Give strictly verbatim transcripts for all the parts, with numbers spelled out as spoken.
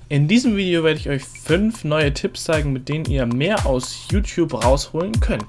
In diesem Video werde ich euch fünf neue Tipps zeigen, mit denen ihr mehr aus YouTube rausholen könnt.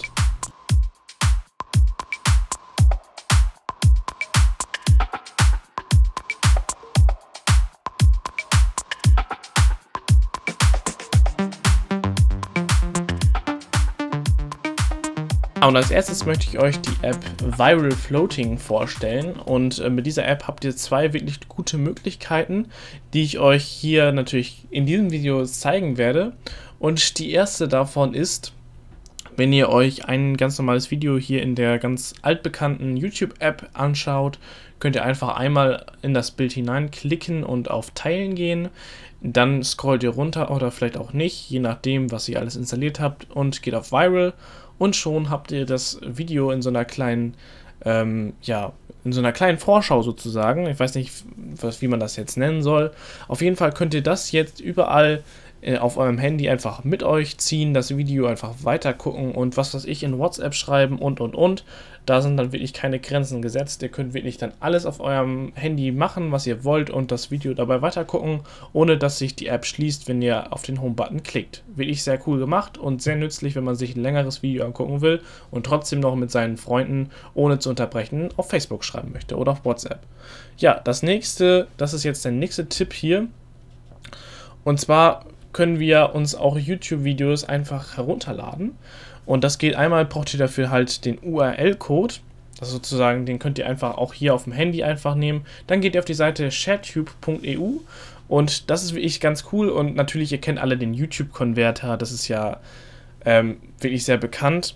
Und als erstes möchte ich euch die App Viral Floating vorstellen, und mit dieser App habt ihr zwei wirklich gute Möglichkeiten, die ich euch hier natürlich in diesem Video zeigen werde. Und die erste davon ist, wenn ihr euch ein ganz normales Video hier in der ganz altbekannten YouTube-App anschaut, könnt ihr einfach einmal in das Bild hineinklicken und auf Teilen gehen. Dann scrollt ihr runter oder vielleicht auch nicht, je nachdem, was ihr alles installiert habt, und geht auf Viral. Und schon habt ihr das Video in so einer kleinen, ähm, ja, in so einer kleinen Vorschau sozusagen. Ich weiß nicht, was, wie man das jetzt nennen soll. Auf jeden Fall könnt ihr das jetzt überall äh, auf eurem Handy einfach mit euch ziehen, das Video einfach weiter gucken und was weiß ich in WhatsApp schreiben und und und. Da sind dann wirklich keine Grenzen gesetzt. Ihr könnt wirklich dann alles auf eurem Handy machen, was ihr wollt, und das Video dabei weiter gucken, ohne dass sich die App schließt, wenn ihr auf den Home-Button klickt. Wirklich sehr cool gemacht und sehr nützlich, wenn man sich ein längeres Video angucken will und trotzdem noch mit seinen Freunden, ohne zu unterbrechen, auf Facebook schreiben möchte oder auf WhatsApp. Ja, das nächste, das ist jetzt der nächste Tipp hier. Und zwar können wir uns auch YouTube-Videos einfach herunterladen. Und das geht einmal, braucht ihr dafür halt den U R L-Code, also sozusagen, den könnt ihr einfach auch hier auf dem Handy einfach nehmen. Dann geht ihr auf die Seite shartube punkt e u, und das ist wirklich ganz cool. Und natürlich, ihr kennt alle den YouTube-Konverter, das ist ja ähm, wirklich sehr bekannt.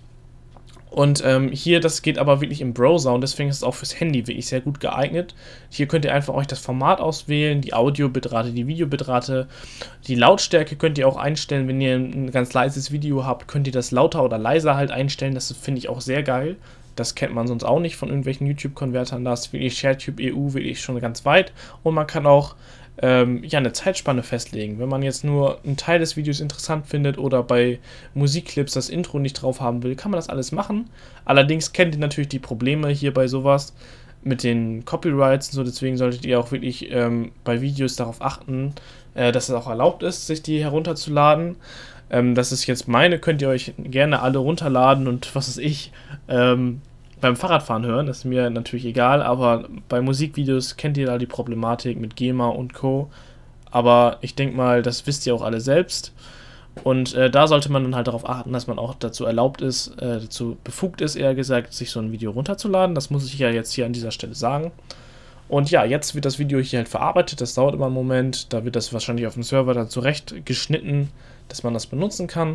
Und ähm, hier, das geht aber wirklich im Browser, und deswegen ist es auch fürs Handy wirklich sehr gut geeignet. Hier könnt ihr einfach euch das Format auswählen, die Audiobitrate, die Videobitrate. Die Lautstärke könnt ihr auch einstellen. Wenn ihr ein ganz leises Video habt, könnt ihr das lauter oder leiser halt einstellen. Das finde ich auch sehr geil. Das kennt man sonst auch nicht von irgendwelchen YouTube-Konvertern. Da ist wirklich shartube punkt e u wirklich schon ganz weit. Und man kann auch ähm, ja, eine Zeitspanne festlegen. Wenn man jetzt nur einen Teil des Videos interessant findet oder bei Musikclips das Intro nicht drauf haben will, kann man das alles machen. Allerdings kennt ihr natürlich die Probleme hier bei sowas mit den Copyrights und so. Deswegen solltet ihr auch wirklich ähm, bei Videos darauf achten, äh, dass es auch erlaubt ist, sich die herunterzuladen. Ähm, das ist jetzt meine, könnt ihr euch gerne alle runterladen und was weiß ich, ähm, beim Fahrradfahren hören, das ist mir natürlich egal, aber bei Musikvideos kennt ihr da die Problematik mit GEMA und Co. Aber ich denke mal, das wisst ihr auch alle selbst. Und äh, da sollte man dann halt darauf achten, dass man auch dazu erlaubt ist, äh, dazu befugt ist, eher gesagt, sich so ein Video runterzuladen. Das muss ich ja jetzt hier an dieser Stelle sagen. Und ja, jetzt wird das Video hier halt verarbeitet, das dauert immer einen Moment. Da wird das wahrscheinlich auf dem Server dann zurecht geschnitten, dass man das benutzen kann.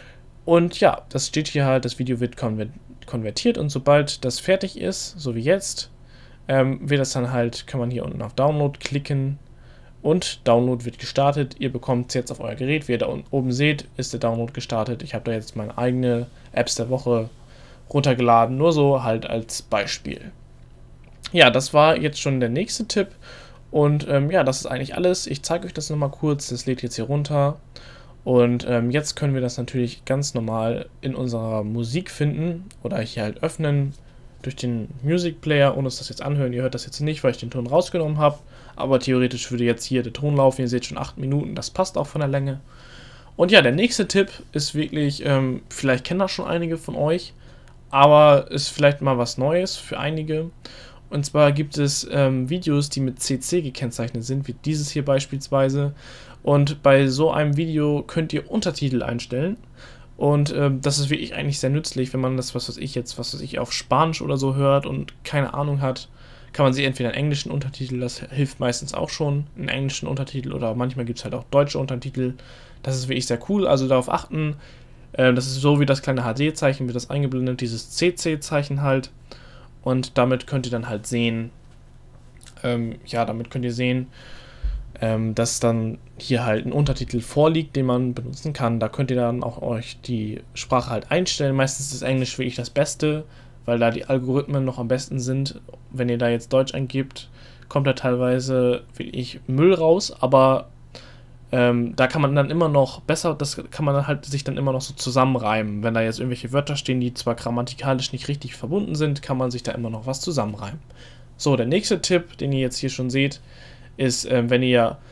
Und ja, das steht hier halt, das Video wird konvertiert, und sobald das fertig ist, so wie jetzt, ähm, wird das dann halt, kann man hier unten auf Download klicken und Download wird gestartet. Ihr bekommt es jetzt auf euer Gerät, wie ihr da oben seht, ist der Download gestartet. Ich habe da jetzt meine eigene Apps der Woche runtergeladen, nur so halt als Beispiel. Ja, das war jetzt schon der nächste Tipp, und ähm, ja, das ist eigentlich alles. Ich zeige euch das nochmal kurz, das lädt jetzt hier runter. Und ähm, jetzt können wir das natürlich ganz normal in unserer Musik finden oder hier halt öffnen durch den Music Player und uns das jetzt anhören. Ihr hört das jetzt nicht, weil ich den Ton rausgenommen habe, aber theoretisch würde jetzt hier der Ton laufen. Ihr seht schon acht Minuten, das passt auch von der Länge. Und ja, der nächste Tipp ist wirklich, ähm, vielleicht kennen das schon einige von euch, aber ist vielleicht mal was Neues für einige. Und zwar gibt es ähm, Videos, die mit C C gekennzeichnet sind, wie dieses hier beispielsweise. Und bei so einem Video könnt ihr Untertitel einstellen. Und ähm, das ist wirklich eigentlich sehr nützlich, wenn man das, was weiß ich jetzt, was weiß ich, auf Spanisch oder so hört und keine Ahnung hat, kann man sich entweder einen englischen Untertitel, das hilft meistens auch schon, einen englischen Untertitel, oder manchmal gibt es halt auch deutsche Untertitel. Das ist wirklich sehr cool, also darauf achten. Äh, das ist so wie das kleine H D-Zeichen, wird das eingeblendet, dieses C C-Zeichen halt. Und damit könnt ihr dann halt sehen, ähm, ja, damit könnt ihr sehen, ähm, dass dann hier halt ein Untertitel vorliegt, den man benutzen kann. Da könnt ihr dann auch euch die Sprache halt einstellen. Meistens ist Englisch wirklich das Beste, weil da die Algorithmen noch am besten sind. Wenn ihr da jetzt Deutsch eingibt, kommt da teilweise wirklich Müll raus, aber ähm, da kann man dann immer noch besser, das kann man halt sich dann immer noch so zusammenreimen. Wenn da jetzt irgendwelche Wörter stehen, die zwar grammatikalisch nicht richtig verbunden sind, kann man sich da immer noch was zusammenreimen. So, der nächste Tipp, den ihr jetzt hier schon seht, ist, äh, wenn ihr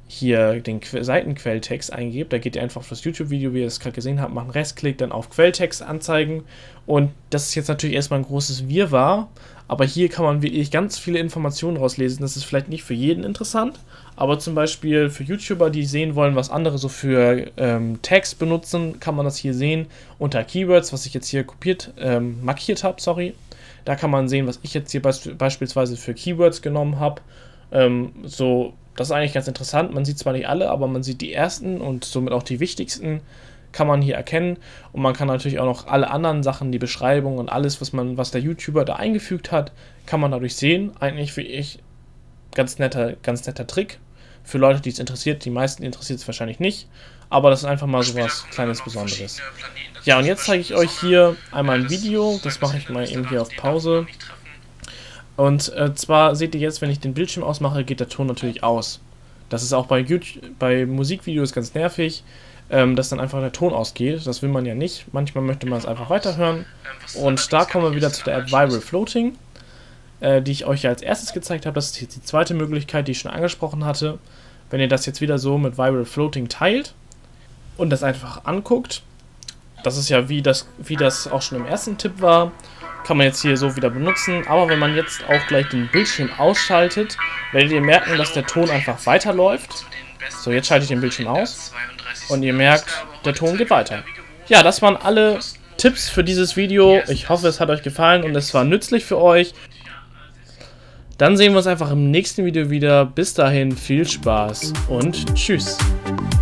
hier den que Seitenquelltext eingebt, da geht ihr einfach auf das YouTube-Video, wie ihr es gerade gesehen habt, macht einen Rechtsklick, dann auf Quelltext anzeigen und das ist jetzt natürlich erstmal ein großes Wirrwarr, aber hier kann man wirklich ganz viele Informationen rauslesen. Das ist vielleicht nicht für jeden interessant, aber zum Beispiel für YouTuber, die sehen wollen, was andere so für ähm, Tags benutzen, kann man das hier sehen unter Keywords, was ich jetzt hier kopiert, ähm, markiert habe, sorry. Da kann man sehen, was ich jetzt hier be beispielsweise für Keywords genommen habe. Ähm, so, das ist eigentlich ganz interessant. Man sieht zwar nicht alle, aber man sieht die ersten und somit auch die wichtigsten kann man hier erkennen. Und man kann natürlich auch noch alle anderen Sachen, die Beschreibung und alles, was man, was der YouTuber da eingefügt hat, kann man dadurch sehen. Eigentlich für ich ganz netter, ganz netter Trick. Für Leute, die es interessiert, die meisten interessiert es wahrscheinlich nicht. Aber das ist einfach mal so was kleines Besonderes. Ja, und jetzt zeige ich euch hier einmal ein Video. Das mache ich mal eben hier auf Pause. Und äh, zwar seht ihr jetzt, wenn ich den Bildschirm ausmache, geht der Ton natürlich aus. Das ist auch bei, YouTube, bei Musikvideos ganz nervig, ähm, dass dann einfach der Ton ausgeht. Das will man ja nicht. Manchmal möchte man es einfach weiterhören. Und da kommen wir wieder zu der App Viral Floating, äh, die ich euch ja als erstes gezeigt habe. Das ist jetzt die zweite Möglichkeit, die ich schon angesprochen hatte. Wenn ihr das jetzt wieder so mit Viral Floating teilt und das einfach anguckt, das ist ja wie das, wie das auch schon im ersten Tipp war, kann man jetzt hier so wieder benutzen, aber wenn man jetzt auch gleich den Bildschirm ausschaltet, werdet ihr merken, dass der Ton einfach weiterläuft. So, jetzt schalte ich den Bildschirm aus und ihr merkt, der Ton geht weiter. Ja, das waren alle Tipps für dieses Video. Ich hoffe, es hat euch gefallen und es war nützlich für euch. Dann sehen wir uns einfach im nächsten Video wieder. Bis dahin, viel Spaß und tschüss.